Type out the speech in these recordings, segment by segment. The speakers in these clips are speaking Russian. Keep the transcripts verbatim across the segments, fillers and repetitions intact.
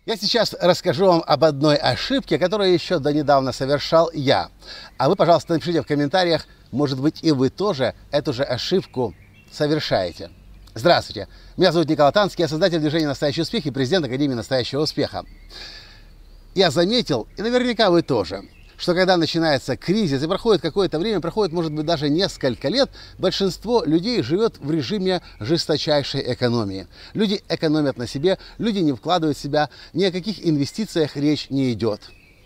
Я сейчас расскажу вам об одной ошибке, которую еще до недавно совершал я. А вы, пожалуйста, напишите в комментариях, может быть, и вы тоже эту же ошибку совершаете. Здравствуйте, меня зовут Николай Танский, я создатель движения «Настоящий успех» и президент Академии Настоящего успеха. Я заметил, и наверняка вы тоже, что когда начинается кризис и проходит какое-то время, проходит, может быть, даже несколько лет, большинство людей живет в режиме жесточайшей экономии. Люди экономят на себе, люди не вкладывают в себя, ни о каких инвестициях речь не идет.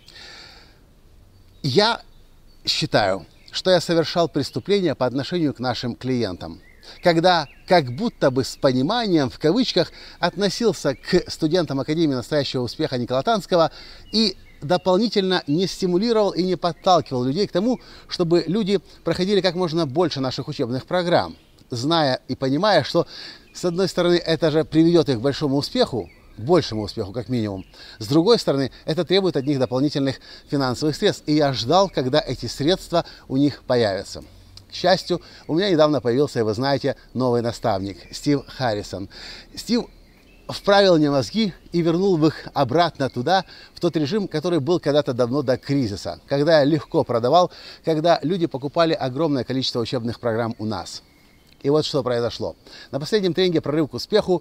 Я считаю, что я совершал преступление по отношению к нашим клиентам, когда как будто бы с пониманием, в кавычках, относился к студентам Академии Настоящего успеха Николая Танского и дополнительно не стимулировал и не подталкивал людей к тому, чтобы люди проходили как можно больше наших учебных программ, зная и понимая, что, с одной стороны, это же приведет их к большому успеху, большему успеху как минимум, с другой стороны, это требует от них дополнительных финансовых средств, и я ждал, когда эти средства у них появятся. К счастью, у меня недавно появился, и вы знаете, новый наставник, Стив Харрисон. Стив вправил мне мозги и вернул их обратно туда, в тот режим, который был когда-то давно до кризиса, когда я легко продавал, когда люди покупали огромное количество учебных программ у нас. И вот что произошло. На последнем тренинге «Прорыв к успеху»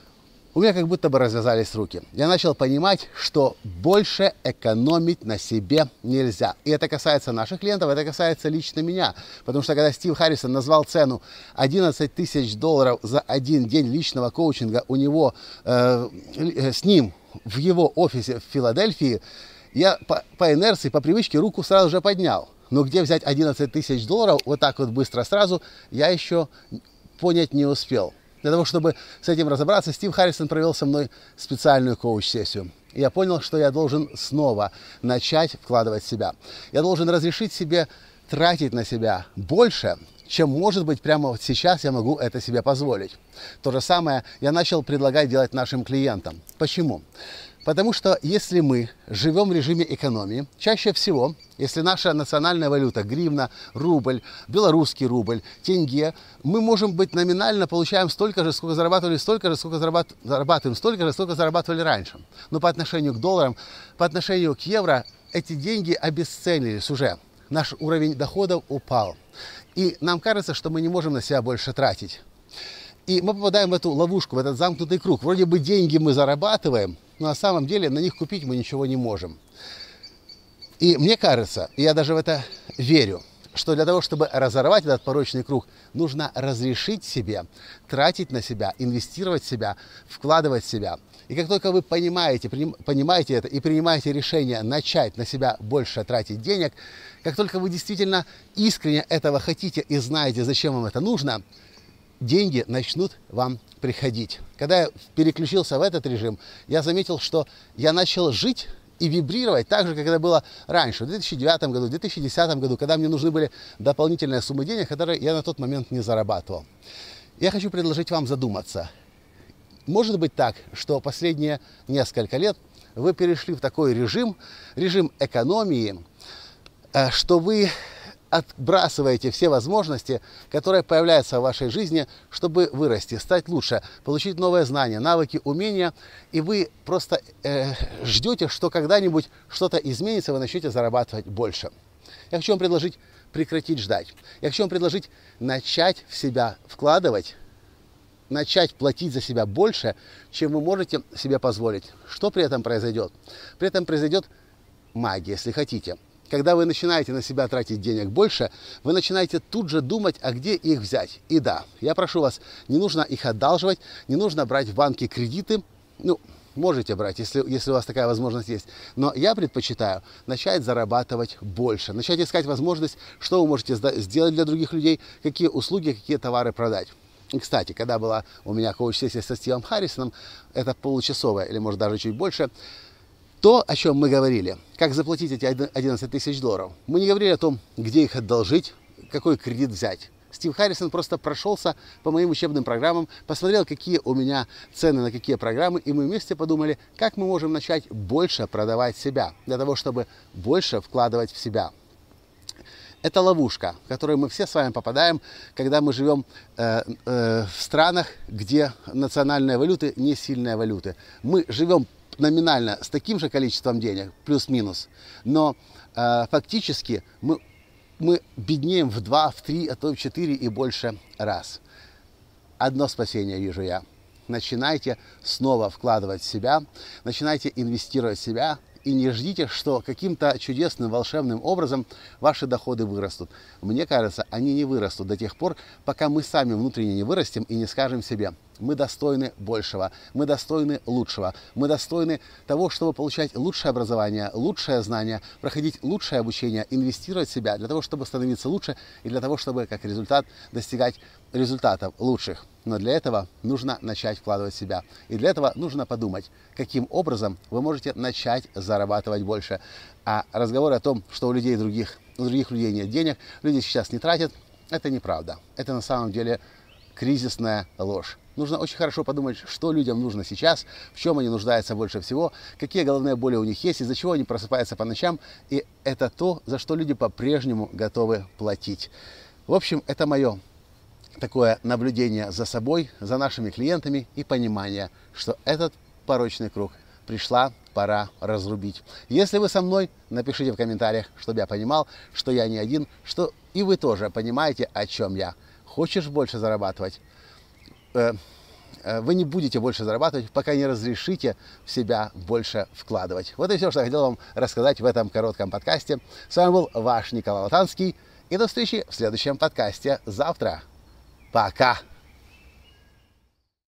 у меня как будто бы развязались руки. Я начал понимать, что больше экономить на себе нельзя. И это касается наших клиентов, это касается лично меня. Потому что когда Стив Харрисон назвал цену одиннадцать тысяч долларов за один день личного коучинга у него, э, с ним в его офисе в Филадельфии, я по, по инерции, по привычке руку сразу же поднял. Но где взять одиннадцать тысяч долларов вот так вот быстро сразу, я еще понять не успел. Для того, чтобы с этим разобраться, Стив Харрисон провел со мной специальную коуч-сессию. И я понял, что я должен снова начать вкладывать в себя. Я должен разрешить себе тратить на себя больше, чем, может быть, прямо вот сейчас я могу это себе позволить. То же самое я начал предлагать делать нашим клиентам. Почему? Потому что если мы живем в режиме экономии, чаще всего, если наша национальная валюта, гривна, рубль, белорусский рубль, тенге, мы можем быть номинально, получаем столько же, сколько зарабатывали, столько же, сколько зарабатываем, столько же, сколько зарабатывали раньше. Но по отношению к долларам, по отношению к евро, эти деньги обесценились уже. Наш уровень доходов упал. И нам кажется, что мы не можем на себя больше тратить. И мы попадаем в эту ловушку, в этот замкнутый круг. Вроде бы деньги мы зарабатываем, но на самом деле на них купить мы ничего не можем. И мне кажется, и я даже в это верю, что для того, чтобы разорвать этот порочный круг, нужно разрешить себе тратить на себя, инвестировать в себя, вкладывать в себя. И как только вы понимаете, понимаете это и принимаете решение начать на себя больше тратить денег, как только вы действительно искренне этого хотите и знаете, зачем вам это нужно, деньги начнут вам приходить. Когда я переключился в этот режим, я заметил, что я начал жить и вибрировать так же, как это было раньше, в две тысячи девятом году, в две тысячи десятом году, когда мне нужны были дополнительные суммы денег, которые я на тот момент не зарабатывал. Я хочу предложить вам задуматься. Может быть так, что последние несколько лет вы перешли в такой режим, режим экономии, что вы отбрасываете все возможности, которые появляются в вашей жизни, чтобы вырасти, стать лучше, получить новые знания, навыки, умения, и вы просто э, ждете, что когда-нибудь что-то изменится, вы начнете зарабатывать больше. Я хочу вам предложить прекратить ждать. Я хочу вам предложить начать в себя вкладывать, начать платить за себя больше, чем вы можете себе позволить. Что при этом произойдет? При этом произойдет магия, если хотите. Когда вы начинаете на себя тратить денег больше, вы начинаете тут же думать, а где их взять. И да, я прошу вас, не нужно их одалживать, не нужно брать в банке кредиты. Ну, можете брать, если, если у вас такая возможность есть. Но я предпочитаю начать зарабатывать больше, начать искать возможность, что вы можете сделать для других людей, какие услуги, какие товары продать. И, кстати, когда была у меня коуч-сессия со Стивом Харрисоном, это получасовая или, может, даже чуть больше, то, о чем мы говорили, как заплатить эти одиннадцать тысяч долларов, мы не говорили о том, где их одолжить, какой кредит взять. Стив Харрисон просто прошелся по моим учебным программам, посмотрел, какие у меня цены на какие программы, и мы вместе подумали, как мы можем начать больше продавать себя, для того, чтобы больше вкладывать в себя. Это ловушка, в которую мы все с вами попадаем, когда мы живем э, э, в странах, где национальные валюты не сильные валюты. Мы живем номинально с таким же количеством денег, плюс-минус, но э, фактически мы, мы беднеем в два, в три, а то в четыре и больше раз. Одно спасение вижу я. Начинайте снова вкладывать в себя, начинайте инвестировать в себя и не ждите, что каким-то чудесным, волшебным образом ваши доходы вырастут. Мне кажется, они не вырастут до тех пор, пока мы сами внутренне не вырастем и не скажем себе: мы достойны большего, мы достойны лучшего, мы достойны того, чтобы получать лучшее образование, лучшее знание, проходить лучшее обучение, инвестировать в себя для того, чтобы становиться лучше и для того, чтобы как результат достигать результатов лучших. Но для этого нужно начать вкладывать в себя. И для этого нужно подумать, каким образом вы можете начать зарабатывать больше. А разговоры о том, что у людей других, у других людей нет денег, люди сейчас не тратят, это неправда. Это на самом деле кризисная ложь. Нужно очень хорошо подумать, что людям нужно сейчас, в чем они нуждаются больше всего, какие головные боли у них есть, из-за чего они просыпаются по ночам. И это то, за что люди по-прежнему готовы платить. В общем, это мое такое наблюдение за собой, за нашими клиентами и понимание, что этот порочный круг пришла пора разрубить. Если вы со мной, напишите в комментариях, чтобы я понимал, что я не один, что и вы тоже понимаете, о чем я. Хочешь больше зарабатывать? Вы не будете больше зарабатывать, пока не разрешите в себя больше вкладывать. Вот и все, что я хотел вам рассказать в этом коротком подкасте. С вами был ваш Николай Латанский. И до встречи в следующем подкасте завтра. Пока!